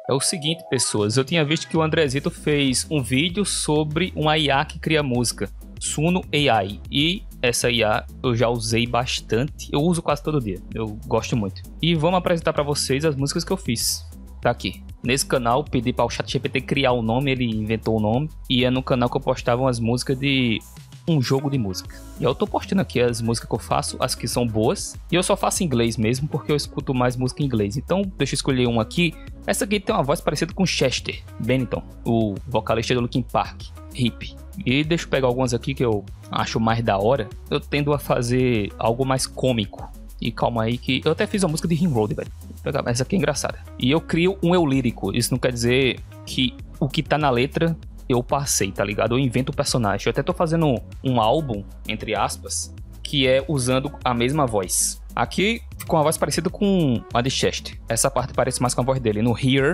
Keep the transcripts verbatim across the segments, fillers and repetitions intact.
É o seguinte, pessoas, eu tinha visto que o Andrezito fez um vídeo sobre uma I A que cria música, Suno A I, e essa I A eu já usei bastante, eu uso quase todo dia, eu gosto muito. E vamos apresentar para vocês as músicas que eu fiz, tá aqui. Nesse canal, pedi para o ChatGPT criar o nome, ele inventou o nome, e é no canal que eu postava umas músicas de um jogo de música. E eu tô postando aqui as músicas que eu faço, as que são boas, e eu só faço em inglês mesmo, porque eu escuto mais música em inglês. Então, deixa eu escolher uma aqui. Essa aqui tem uma voz parecida com Chester Bennington, o vocalista do Linkin Park, hip. E deixa eu pegar algumas aqui que eu acho mais da hora. Eu tendo a fazer algo mais cômico. E calma aí que eu até fiz uma música de Rimroad, velho. Essa aqui é engraçada. E eu crio um eu lírico. Isso não quer dizer que o que tá na letra eu passei, tá ligado? Eu invento o personagem. Eu até tô fazendo um álbum, entre aspas, que é usando a mesma voz. Aqui ficou uma voz parecida com a de Chester. Essa parte parece mais com a voz dele. No Here,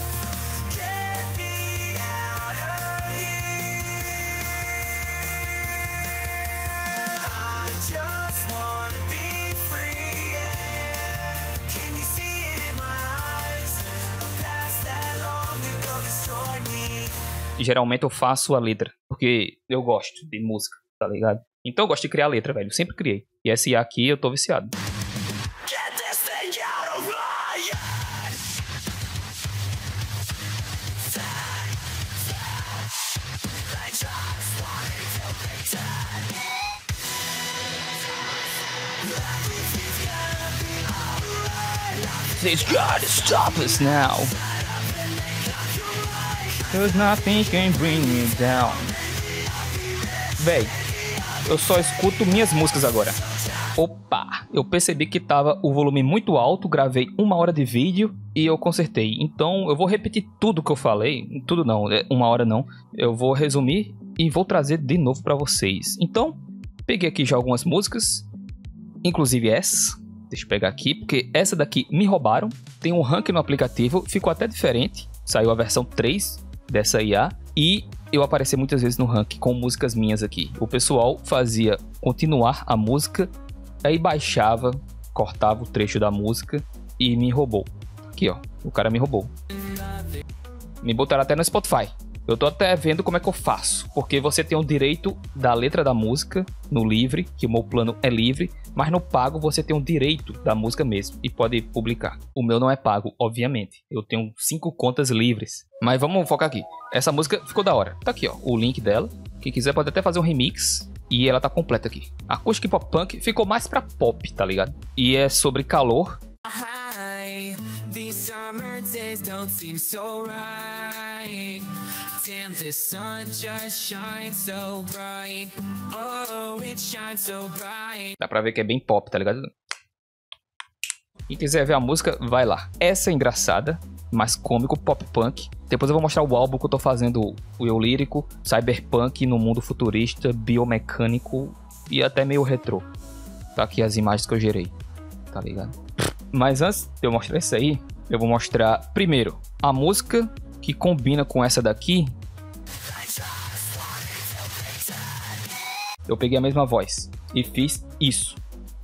geralmente eu faço a letra, porque eu gosto de música, tá ligado? Então eu gosto de criar letra, velho, eu sempre criei. E essa I A aqui eu tô viciado. It's gotta stop us now. There's nothing can bring me down. Véi, eu só escuto minhas músicas agora. Opa, eu percebi que tava o volume muito alto, gravei uma hora de vídeo e eu consertei. Então eu vou repetir tudo que eu falei. Tudo não, uma hora não. Eu vou resumir e vou trazer de novo pra vocês. Então, peguei aqui já algumas músicas, inclusive essa. Deixa eu pegar aqui, porque essa daqui me roubaram. Tem um ranking no aplicativo, ficou até diferente. Saiu a versão três dessa I A e eu apareci muitas vezes no ranking com músicas minhas aqui. O pessoal fazia continuar a música, aí baixava, cortava o trecho da música e me roubou. Aqui ó, o cara me roubou. Me botaram até no Spotify. Eu tô até vendo como é que eu faço, porque você tem o direito da letra da música no livre, que o meu plano é livre, mas no pago você tem o direito da música mesmo e pode publicar. O meu não é pago, obviamente. Eu tenho cinco contas livres. Mas vamos focar aqui. Essa música ficou da hora. Tá aqui, ó, o link dela. Quem quiser pode até fazer um remix e ela tá completa aqui. Acústica e pop punk ficou mais pra pop, tá ligado? E é sobre calor. These summer days don't seem so right. Damn, the sun just shines so bright. Oh, it shines so bright. Dá pra ver que é bem pop, tá ligado? Quem quiser ver a música, vai lá. Essa é engraçada, mais cômico, pop punk. Depois eu vou mostrar o álbum que eu tô fazendo, o eu lírico, cyberpunk no mundo futurista, biomecânico e até meio retrô. Tá aqui as imagens que eu gerei, tá ligado? Mas antes de eu mostrar isso aí, eu vou mostrar primeiro a música que combina com essa daqui. Eu peguei a mesma voz e fiz isso.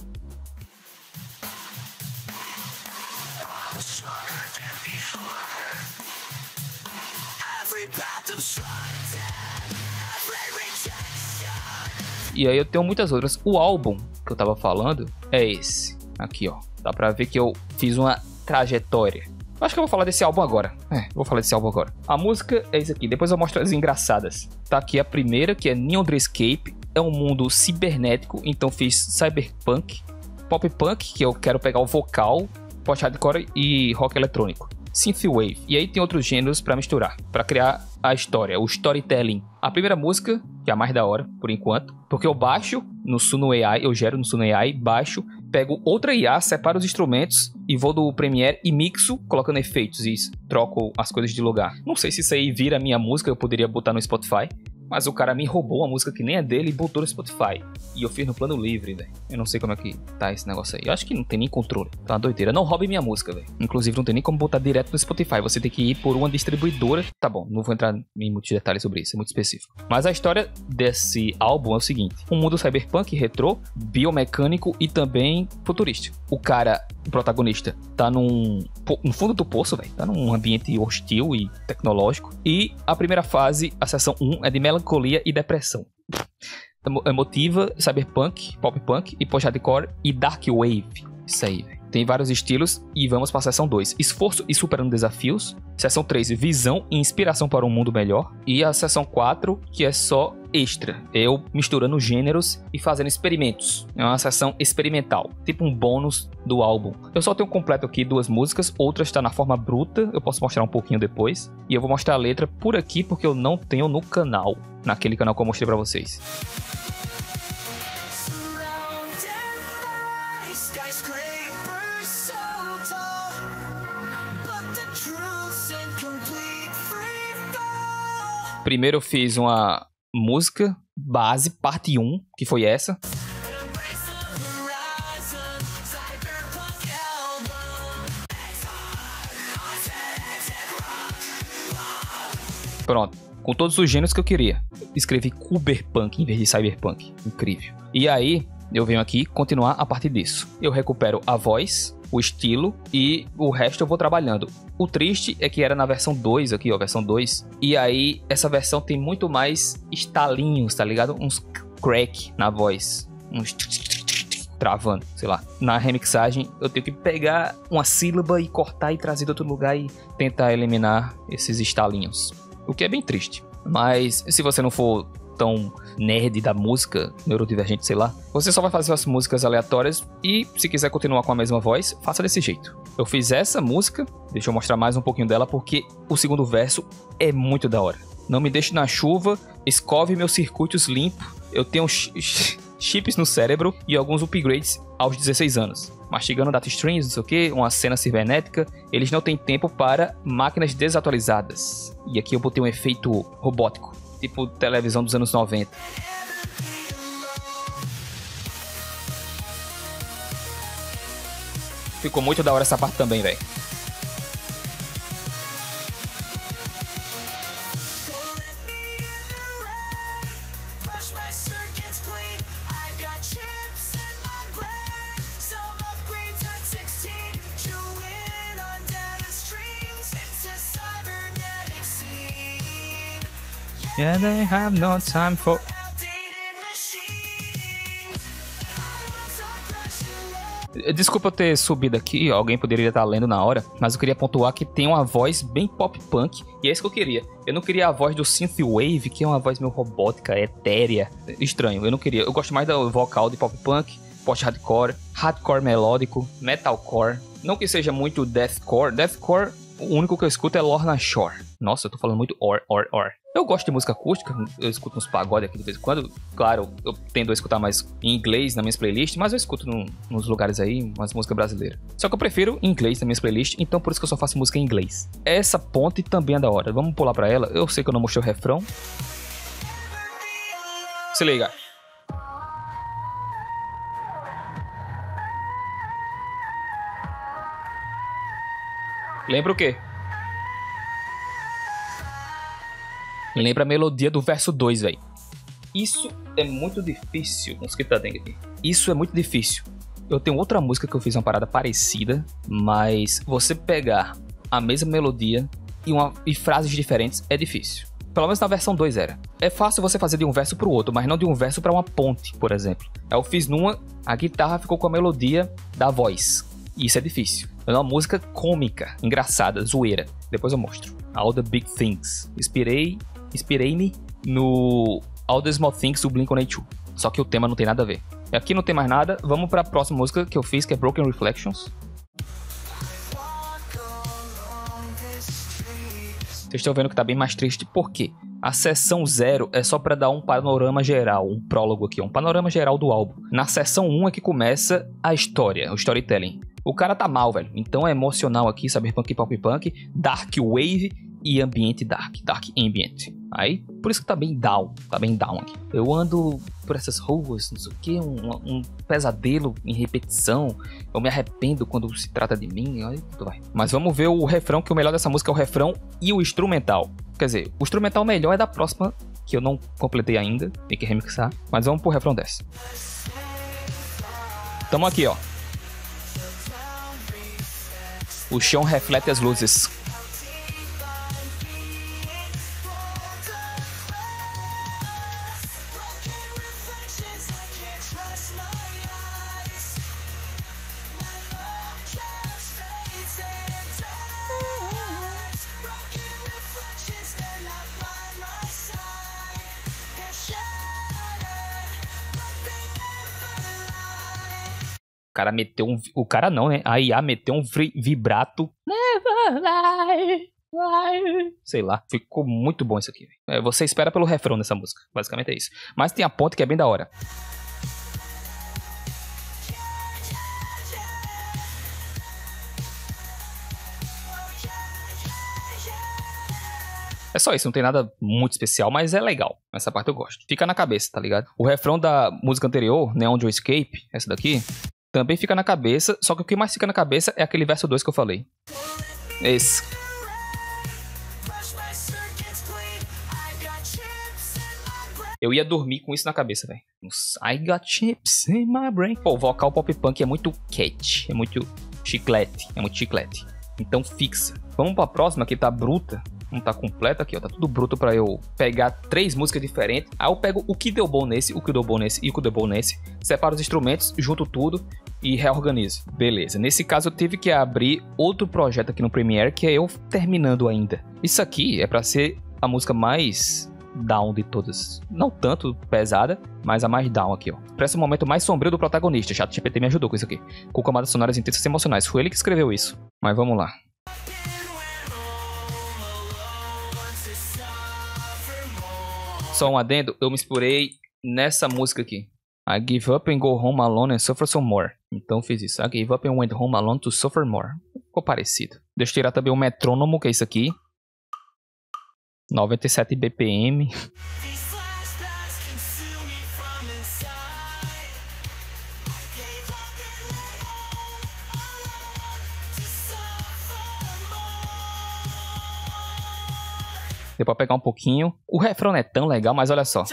E aí eu tenho muitas outras. O álbum que eu tava falando é esse. Aqui, ó. Dá pra ver que eu fiz uma trajetória. Acho que eu vou falar desse álbum agora. É, vou falar desse álbum agora. A música é isso aqui. Depois eu mostro as engraçadas. Tá aqui a primeira, que é Neon Dreamscape. É um mundo cibernético. Então fiz cyberpunk, pop punk, que eu quero pegar o vocal, post-hardcore e rock eletrônico. Synthwave. E aí tem outros gêneros pra misturar, pra criar a história, o storytelling. A primeira música, que é a mais da hora, por enquanto, porque eu baixo no Suno A I, eu gero no Suno A I, baixo, pego outra I A, separo os instrumentos e vou do Premiere e mixo, colocando efeitos e troco as coisas de lugar. Não sei se isso aí vira a minha música, eu poderia botar no Spotify, mas o cara me roubou uma música que nem é dele e botou no Spotify. E eu fiz no plano livre, velho. Eu não sei como é que tá esse negócio aí. Eu acho que não tem nem controle. Tá uma doideira. Não roube minha música, velho. Inclusive não tem nem como botar direto no Spotify. Você tem que ir por uma distribuidora. Tá bom, não vou entrar em muitos detalhes sobre isso. É muito específico. Mas a história desse álbum é o seguinte. Um mundo cyberpunk, retrô, biomecânico e também futurista. O cara o protagonista tá num, no fundo do poço, velho. Tá num ambiente hostil e tecnológico. E a primeira fase, a seção um, é de melancolia e depressão. Emotiva, cyberpunk, pop punk e post-hardcore e dark wave. Isso aí, velho. Tem vários estilos e vamos para a seção dois. Esforço e superando desafios. Seção três, visão e inspiração para um mundo melhor. E a seção quatro, que é só extra. Eu misturando gêneros e fazendo experimentos. É uma seção experimental, tipo um bônus do álbum. Eu só tenho completo aqui duas músicas, outra está na forma bruta, eu posso mostrar um pouquinho depois. E eu vou mostrar a letra por aqui porque eu não tenho no canal, naquele canal que eu mostrei para vocês. Primeiro eu fiz uma música base, parte um, que foi essa. Pronto, com todos os gêneros que eu queria. Escrevi Cyberpunk em vez de Cyberpunk. Incrível. E aí, eu venho aqui continuar a partir disso. Eu recupero a voz, o estilo e o resto eu vou trabalhando. O triste é que era na versão dois aqui, ó, versão dois. E aí, essa versão tem muito mais estalinhos, tá ligado? Uns crack na voz. Uns travando, sei lá. Na remixagem, eu tenho que pegar uma sílaba e cortar e trazer de outro lugar e tentar eliminar esses estalinhos. O que é bem triste. Mas se você não for tão nerd da música, neurodivergente, sei lá, você só vai fazer as músicas aleatórias e se quiser continuar com a mesma voz, faça desse jeito. Eu fiz essa música, deixa eu mostrar mais um pouquinho dela porque o segundo verso é muito da hora. Não me deixe na chuva, escove meus circuitos limpos, eu tenho chips no cérebro e alguns upgrades aos dezesseis anos. Mastigando data streams, não sei o que, uma cena cibernética, eles não têm tempo para máquinas desatualizadas. E aqui eu botei um efeito robótico, tipo televisão dos anos noventa. Ficou muito da hora essa parte também, velho. Yeah, they have no time for... Desculpa eu ter subido aqui, alguém poderia estar lendo na hora, mas eu queria pontuar que tem uma voz bem pop punk, e é isso que eu queria. Eu não queria a voz do synthwave, que é uma voz meio robótica, etérea, estranho, eu não queria. Eu gosto mais do vocal de pop punk, post-hardcore, hardcore melódico, metalcore, não que seja muito deathcore. Deathcore, o único que eu escuto é Lorna Shore. Nossa, eu tô falando muito or, or, or. Eu gosto de música acústica, eu escuto uns pagodes aqui de vez em quando. Claro, eu tendo a escutar mais em inglês nas minhas playlists, mas eu escuto num, nos lugares aí umas músicas brasileiras. Só que eu prefiro em inglês nas minhas playlists, então por isso que eu só faço música em inglês. Essa ponte também é da hora. Vamos pular pra ela. Eu sei que eu não mostrei o refrão. Se liga. Lembra o quê? Lembra a melodia do verso dois, velho. Isso é muito difícil. Mosquito da dengue aqui. Isso é muito difícil. Eu tenho outra música que eu fiz uma parada parecida, mas você pegar a mesma melodia e, uma, e frases diferentes é difícil. Pelo menos na versão dois era. É fácil você fazer de um verso pro outro, mas não de um verso pra uma ponte, por exemplo. Eu fiz numa, a guitarra ficou com a melodia da voz. E isso é difícil. É uma música cômica, engraçada, zoeira. Depois eu mostro. All the Big Things. Inspirei... Inspirei-me no All the Small Things do Blink one eighty-two. Só que o tema não tem nada a ver. Aqui não tem mais nada. Vamos para a próxima música que eu fiz, que é Broken Reflections. Vocês estão vendo que tá bem mais triste. Por quê? A seção zero é só para dar um panorama geral, um prólogo aqui, um panorama geral do álbum. Na seção um é que começa a história, o storytelling. O cara tá mal, velho. Então é emocional aqui, cyberpunk, pop punk, dark wave e ambiente dark, dark ambient. Aí, por isso que tá bem down, tá bem down aqui. Eu ando por essas ruas, não sei o que, um, um pesadelo em repetição. Eu me arrependo quando se trata de mim. Aí tudo vai. Mas vamos ver o refrão, que o melhor dessa música é o refrão e o instrumental. Quer dizer, o instrumental melhor é da próxima, que eu não completei ainda, tem que remixar. Mas vamos pro refrão dessa. Tamo aqui, ó. O chão reflete as luzes. O cara meteu um... O cara não, né? A I A meteu um vibrato. Never lie, lie. Sei lá. Ficou muito bom isso aqui. É, você espera pelo refrão dessa música. Basicamente é isso. Mas tem a ponte que é bem da hora. É só isso, não tem nada muito especial, mas é legal. Essa parte eu gosto. Fica na cabeça, tá ligado? O refrão da música anterior, Neon Joe Escape, essa daqui, também fica na cabeça, só que o que mais fica na cabeça é aquele verso dois que eu falei. Esse. Eu ia dormir com isso na cabeça, velho. I got chips in my brain. Pô, o vocal pop punk é muito cat, é muito chiclete, é muito chiclete. Então fixa. Vamos pra próxima, que tá bruta. Não tá completa aqui, ó. Tá tudo bruto pra eu pegar três músicas diferentes. Aí eu pego o que deu bom nesse, o que deu bom nesse e o que deu bom nesse. Separo os instrumentos, junto tudo e reorganizo. Beleza. Nesse caso eu tive que abrir outro projeto aqui no Premiere, que é eu terminando ainda. Isso aqui é pra ser a música mais down de todas. Não tanto pesada, mas a mais down aqui, ó. Parece o momento mais sombrio do protagonista. ChatGPT me ajudou com isso aqui. Com camadas sonoras intensas e emocionais. Foi ele que escreveu isso. Mas vamos lá. Só um adendo, eu me inspirei nessa música aqui. I give up and go home alone and suffer some more. Então fiz isso. I gave up and went home alone to suffer more. Ficou parecido. Deixa eu tirar também o metrônomo, que é isso aqui. noventa e sete B P M. Deu pra pegar um pouquinho. O refrão não é tão legal, mas olha só.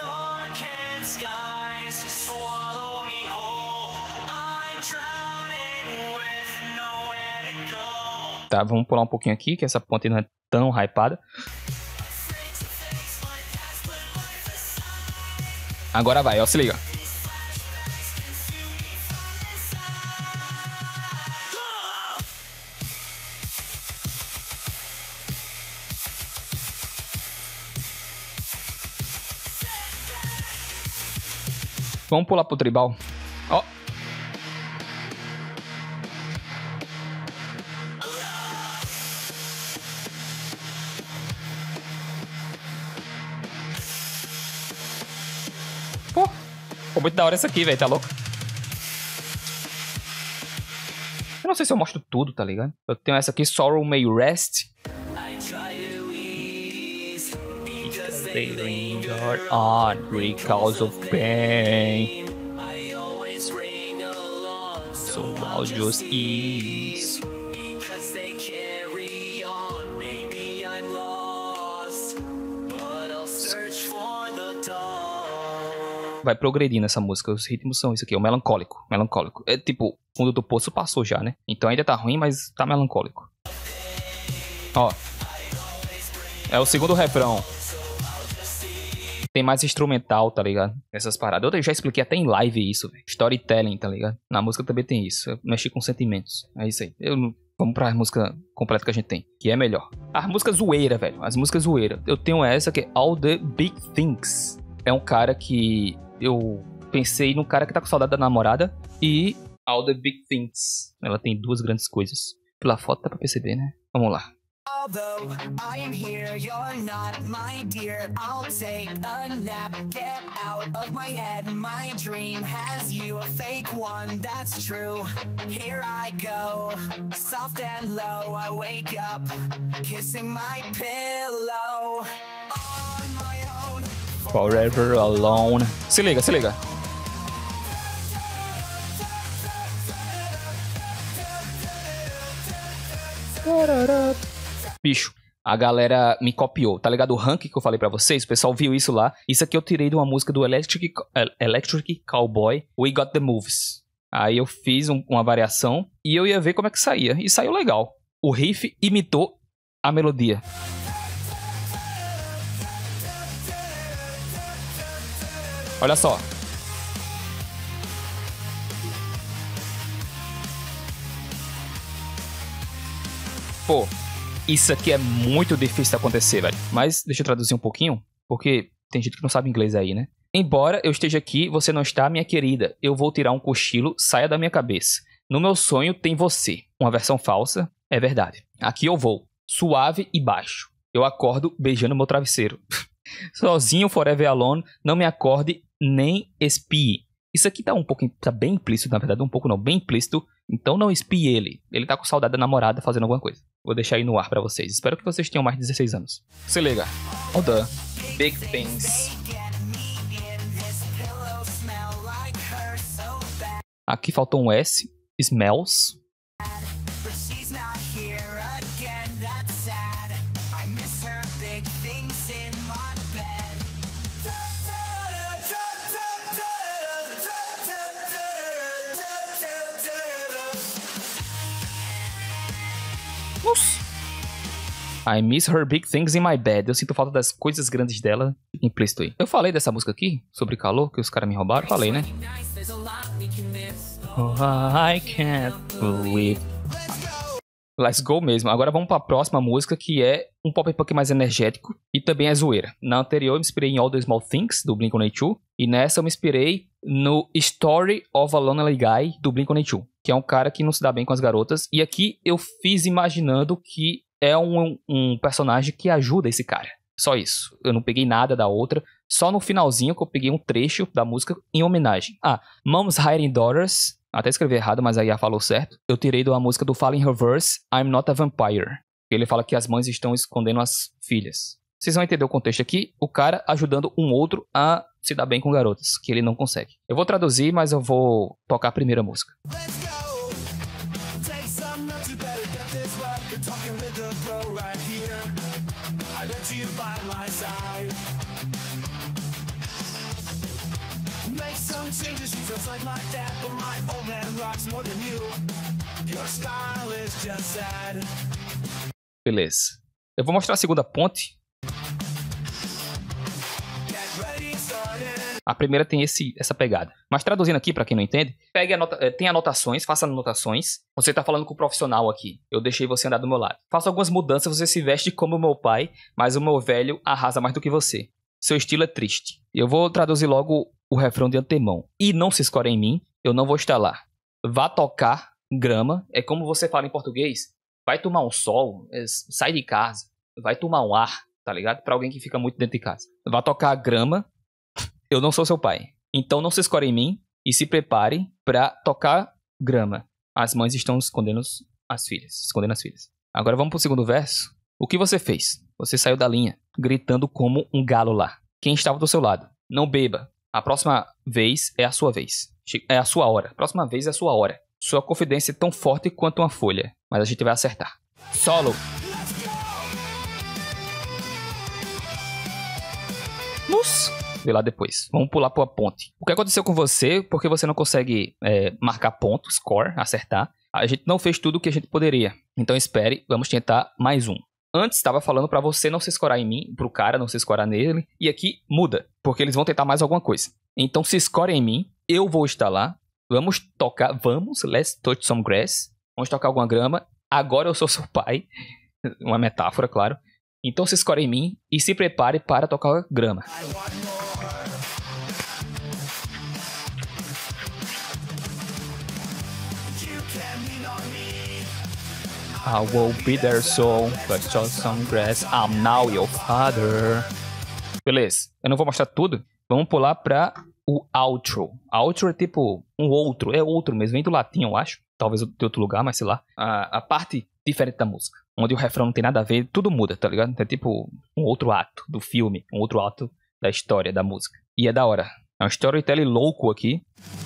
Tá, vamos pular um pouquinho aqui, que essa ponte não é tão hypada. Agora vai, ó, se liga. Vamos pular pro tribal. Ó. Pô, ficou muito da hora essa aqui, velho, tá louco? Eu não sei se eu mostro tudo, tá ligado? Eu tenho essa aqui, Sorrow May Rest. They linger on because of pain. So I'll just ease. Vai progredindo essa música, os ritmos são isso aqui, é o melancólico, melancólico. É tipo, fundo do poço passou já, né? Então ainda tá ruim, mas tá melancólico. Ó. É o segundo refrão. Tem mais instrumental, tá ligado? Essas paradas. Eu já expliquei até em live isso, velho. Storytelling, tá ligado? Na música também tem isso. Eu mexi com sentimentos. É isso aí. Eu não... Vamos pra música completa que a gente tem, que é melhor. As músicas zoeira, velho. As músicas zoeira. Eu tenho essa que é All the Big Things. É um cara que... Eu pensei num cara que tá com saudade da namorada. E All the Big Things. Ela tem duas grandes coisas. Pela foto dá pra perceber, né? Vamos lá. Although I am here, you're not, my dear. I'll take a nap, get out of my head. My dream has you, a fake one, that's true. Here I go, soft and low. I wake up, kissing my pillow. On my own. Forever alone. Se liga, se liga. Bicho, a galera me copiou, tá ligado? O ranking que eu falei pra vocês, o pessoal viu isso lá. Isso aqui eu tirei de uma música do Electric, Electric Cowboy, We Got The Moves. Aí eu fiz um, uma variação e eu ia ver como é que saía. E saiu legal. o riff imitou a melodia. Olha só. Pô, isso aqui é muito difícil de acontecer, velho. Mas deixa eu traduzir um pouquinho, porque tem gente que não sabe inglês aí, né? Embora eu esteja aqui, você não está, minha querida. Eu vou tirar um cochilo, saia da minha cabeça. No meu sonho tem você. Uma versão falsa, é verdade. Aqui eu vou, suave e baixo. Eu acordo beijando meu travesseiro. Sozinho, forever alone, não me acorde nem espie. Isso aqui tá um pouco, tá bem implícito, na verdade, um pouco não, bem implícito. Então não espie ele. Ele tá com saudade da namorada fazendo alguma coisa. Vou deixar aí no ar pra vocês. Espero que vocês tenham mais de dezesseis anos. Se liga. All the big things. Aqui faltou um S. Smells. I miss her big things in my bed. Eu sinto falta das coisas grandes dela. Implícito aí. Eu falei dessa música aqui, sobre calor, que os caras me roubaram. Falei, né? Oh, I can't believe. Let's go mesmo. Agora vamos pra próxima música, que é um pop punk mais energético e também é zoeira. Na anterior eu me inspirei em All the Small Things, do Blink one eighty-two. E nessa eu me inspirei no Story of a Lonely Guy, do Blink one eighty-two. Que é um cara que não se dá bem com as garotas. E aqui eu fiz imaginando que é um, um personagem que ajuda esse cara. Só isso. Eu não peguei nada da outra. Só no finalzinho que eu peguei um trecho da música em homenagem. Ah, Moms Hiding Daughters. Até escrevi errado, mas aí a falou certo. Eu tirei da música do Fallen Reverse, I'm Not a Vampire. Ele fala que as mães estão escondendo as filhas. Vocês vão entender o contexto aqui. O cara ajudando um outro a se dar bem com garotas, que ele não consegue. Eu vou traduzir, mas eu vou tocar a primeira música. Beleza. Eu vou mostrar a segunda ponte. A primeira tem esse, essa pegada. Mas traduzindo aqui, pra quem não entende, pegue anota, tem anotações, faça anotações. Você tá falando com o profissional aqui. Eu deixei você andar do meu lado. Faça algumas mudanças, você se veste como o meu pai, mas o meu velho arrasa mais do que você. Seu estilo é triste. Eu vou traduzir logo o refrão de antemão. E não se escore em mim, eu não vou estar lá. Vá tocar grama. É como você fala em português. Vai tomar um sol, sai de casa. Vai tomar um ar, tá ligado? Pra alguém que fica muito dentro de casa. Vá tocar grama. Eu não sou seu pai. Então não se escore em mim e se prepare pra tocar grama. As mães estão escondendo as filhas. Escondendo as filhas. Agora vamos pro segundo verso. O que você fez? Você saiu da linha, gritando como um galo lá. Quem estava do seu lado? Não beba. A próxima vez é a sua vez. É a sua hora. A próxima vez é a sua hora. Sua confidência é tão forte quanto uma folha. Mas a gente vai acertar. Solo. Nos... Vê lá depois. Vamos pular para a ponte. O que aconteceu com você? Porque você não consegue é, marcar ponto, score, acertar. A gente não fez tudo o que a gente poderia. Então espere, vamos tentar mais um. Antes estava falando para você não se escorar em mim, pro cara não se escorar nele. E aqui muda, porque eles vão tentar mais alguma coisa. Então se escore em mim, eu vou estar lá. Vamos tocar, vamos, let's touch some grass. Vamos tocar alguma grama. Agora eu sou seu pai. Uma metáfora, claro. Então se escore em mim e se prepare para tocar grama. I will be there so, but touch some grass. I'm now your father. Beleza, eu não vou mostrar tudo. Vamos pular para o outro. Outro é tipo um outro, é outro mesmo, vem do latim, eu acho. Talvez de outro lugar, mas sei lá. A, a parte diferente da música, onde o refrão não tem nada a ver, tudo muda, tá ligado? É tipo um outro ato do filme, um outro ato da história, da música. E é da hora. É um storytelling louco aqui.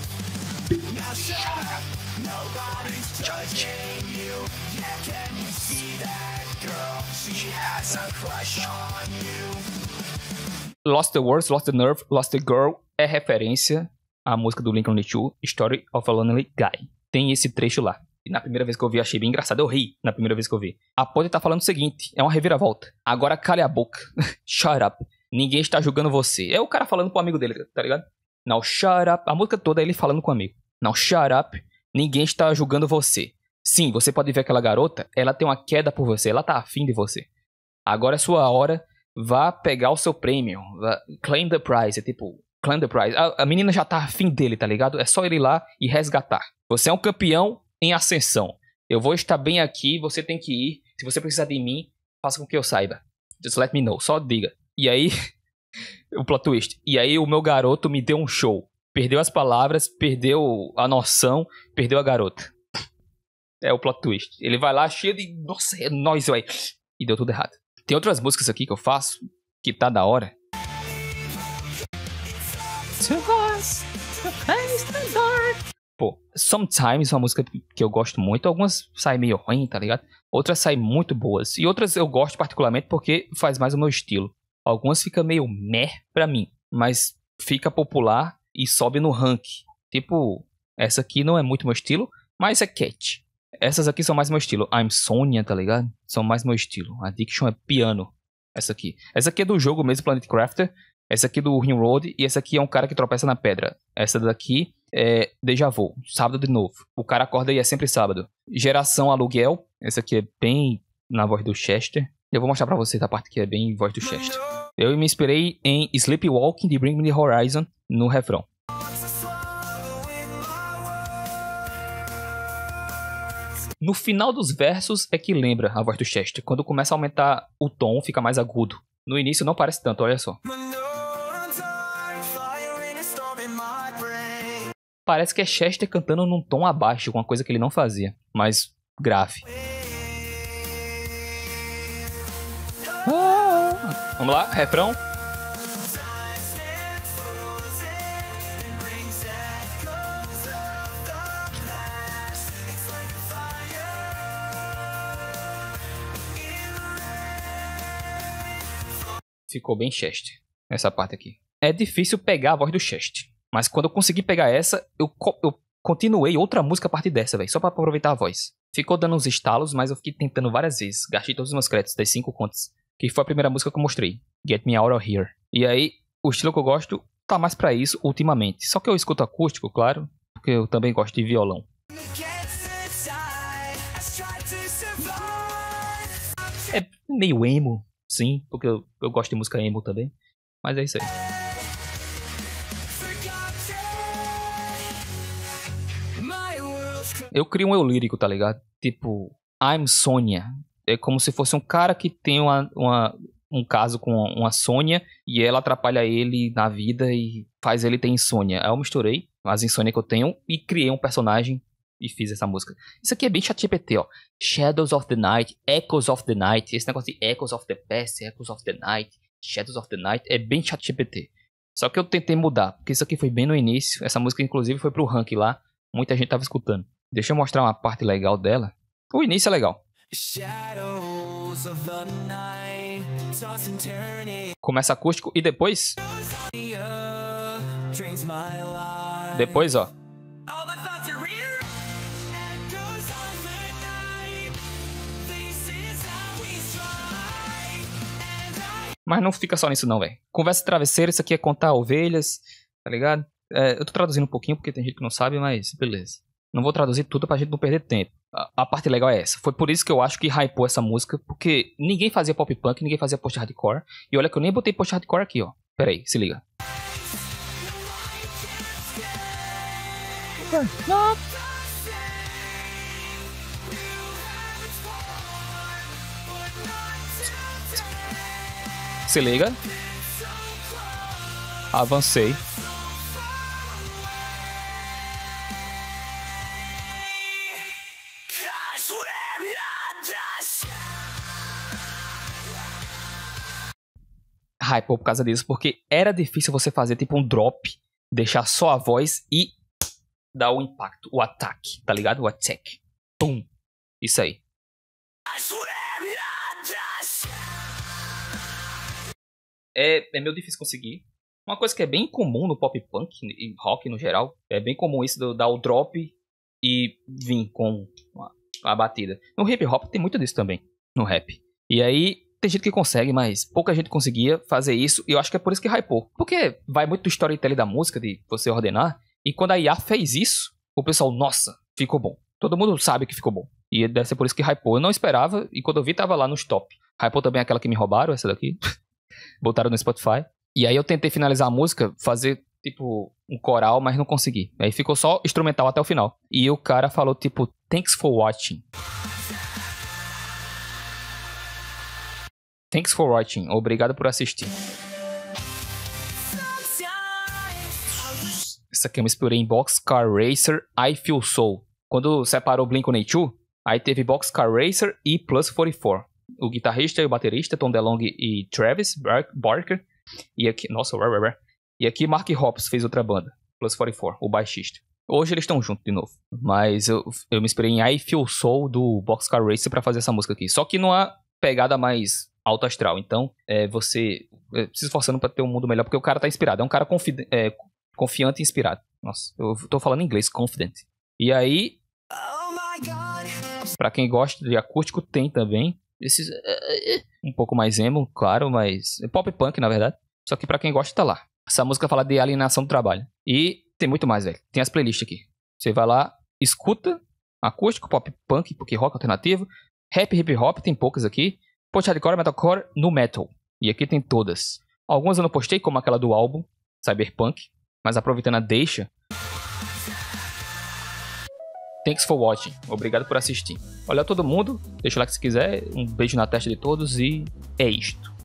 Lost the Words, Lost the Nerve, Lost the Girl é referência à música do Blink one eighty-two, Story of a Lonely Guy. Tem esse trecho lá. E na primeira vez que eu vi, achei bem engraçado. Eu ri na primeira vez que eu vi. A Podi tá falando o seguinte, é uma reviravolta. Agora cale a boca. Shut up. Ninguém está julgando você. É o cara falando com o amigo dele, tá ligado? Now shut up. A música toda é ele falando com o amigo. Now shut up. Ninguém está julgando você. Sim, você pode ver aquela garota, ela tem uma queda por você, ela tá afim de você. Agora é sua hora, vá pegar o seu prêmio. Vá, claim the prize. É tipo, claim the prize. A, a menina já tá afim dele, tá ligado? É só ele ir lá e resgatar. Você é um campeão em ascensão. Eu vou estar bem aqui, você tem que ir. Se você precisar de mim, faça com que eu saiba. Just let me know, só diga. E aí, o plot twist. E aí o meu garoto me deu um show. Perdeu as palavras, perdeu a noção, perdeu a garota. É o plot twist. Ele vai lá cheio de... Nossa, é nóis, ué. E deu tudo errado. Tem outras músicas aqui que eu faço, que tá da hora. Pô, Sometimes é uma música que eu gosto muito. Algumas saem meio ruim, tá ligado? Outras saem muito boas. E outras eu gosto particularmente porque faz mais o meu estilo. Algumas ficam meio meh pra mim. Mas fica popular e sobe no ranking. Tipo, essa aqui não é muito meu estilo, mas é catchy. Essas aqui são mais meu estilo. I'm Sonia, tá ligado? São mais meu estilo. Addiction é piano. Essa aqui. Essa aqui é do jogo mesmo, Planet Crafter. Essa aqui é do Rimroad. E essa aqui é um cara que tropeça na pedra. Essa daqui é Deja Vu. Sábado de novo. O cara acorda e é sempre sábado. Geração Aluguel. Essa aqui é bem na voz do Chester. Eu vou mostrar pra vocês a parte que é bem voz do Chester. Eu me inspirei em Sleepwalking de Bring Me The Horizon no refrão. No final dos versos é que lembra a voz do Chester. Quando começa a aumentar o tom, fica mais agudo. No início não parece tanto, olha só. Parece que é Chester cantando num tom abaixo, uma coisa que ele não fazia, mas grave. Vamos lá, refrão. Ficou bem Chester, essa parte aqui. É difícil pegar a voz do Chester, mas quando eu consegui pegar essa, eu, co eu continuei outra música a partir dessa, velho, só pra aproveitar a voz. Ficou dando uns estalos, mas eu fiquei tentando várias vezes. Gastei todos os meus créditos das cinco contas, que foi a primeira música que eu mostrei, Get Me Out of Here. E aí, o estilo que eu gosto tá mais pra isso ultimamente. Só que eu escuto acústico, claro, porque eu também gosto de violão. É meio emo. Sim, porque eu, eu gosto de música emo também. Mas é isso aí. Eu crio um eu lírico, tá ligado? Tipo, I'm Sonia. É como se fosse um cara que tem uma, uma, um caso com uma Sônia e ela atrapalha ele na vida e faz ele ter insônia. Aí eu misturei as insônias que eu tenho e criei um personagem e fiz essa música. Isso aqui é bem ChatGPT, ó. Shadows of the Night, Echoes of the Night. Esse negócio de Echoes of the Past, Echoes of the Night, Shadows of the Night é bem ChatGPT. Só que eu tentei mudar, porque isso aqui foi bem no início. Essa música, inclusive, foi pro ranking lá. Muita gente tava escutando. Deixa eu mostrar uma parte legal dela. O início é legal. Começa acústico e depois... Depois, ó. Mas não fica só nisso não, velho. Conversa travesseira, isso aqui é contar ovelhas, tá ligado? É, eu tô traduzindo um pouquinho porque tem gente que não sabe, mas beleza. Não vou traduzir tudo pra gente não perder tempo. A, a parte legal é essa. Foi por isso que eu acho que hypou essa música, porque ninguém fazia pop punk, ninguém fazia post-hardcore. E olha que eu nem botei post-hardcore aqui, ó. Pera aí, se liga. Se liga. Avancei. Hypou por causa disso, porque era difícil você fazer tipo um drop, deixar só a voz e dar o impacto, o ataque, tá ligado? O attack. Pum. Isso aí. É, é meio difícil conseguir. Uma coisa que é bem comum no pop punk e rock no geral, é bem comum isso de dar o drop e vir com a, a batida. No hip hop tem muito disso também, no rap. E aí, tem gente que consegue, mas pouca gente conseguia fazer isso, e eu acho que é por isso que hypou. Porque vai muito do storytelling da música, de você ordenar, e quando a I A fez isso, o pessoal, nossa, ficou bom. Todo mundo sabe que ficou bom. E deve ser por isso que hypou. Eu não esperava, e quando eu vi, tava lá nos top. Hypou também aquela que me roubaram, essa daqui. Botaram no Spotify. E aí eu tentei finalizar a música, fazer, tipo, um coral, mas não consegui. Aí ficou só instrumental até o final. E o cara falou, tipo, thanks for watching. Thanks for watching. Obrigado por assistir. Essa aqui eu me inspirei em Boxcar Racer, I Feel Soul. Quando separou Blink one eighty-two, aí teve Boxcar Racer e Plus quarenta e quatro. O guitarrista e o baterista, Tom DeLonge e Travis Barker. E aqui, nossa, rah, rah, rah. E aqui Mark Hoppus fez outra banda, Plus quarenta e quatro, o baixista. Hoje eles estão juntos de novo. Mas eu, eu me inspirei em I Feel Soul do Boxcar Racer pra fazer essa música aqui. Só que numa pegada mais alto astral. Então, é, você é, se esforçando pra ter um mundo melhor, porque o cara tá inspirado. É um cara confi- é, confiante e inspirado. Nossa, eu tô falando em inglês, confident. E aí, pra quem gosta de acústico, tem também esses um pouco mais emo, claro, mas pop punk, na verdade. Só que pra quem gosta, tá lá. Essa música fala de alienação do trabalho. E tem muito mais, velho. Tem as playlists aqui. Você vai lá, escuta acústico, pop punk, porque rock alternativo, rap, hip hop, tem poucas aqui. Post-hardcore, metalcore, nu metal. E aqui tem todas. Algumas eu não postei, como aquela do álbum, Cyberpunk. Mas aproveitando a deixa. Thanks for watching. Obrigado por assistir. Olha todo mundo. Deixa o like se quiser. Um beijo na testa de todos e é isto.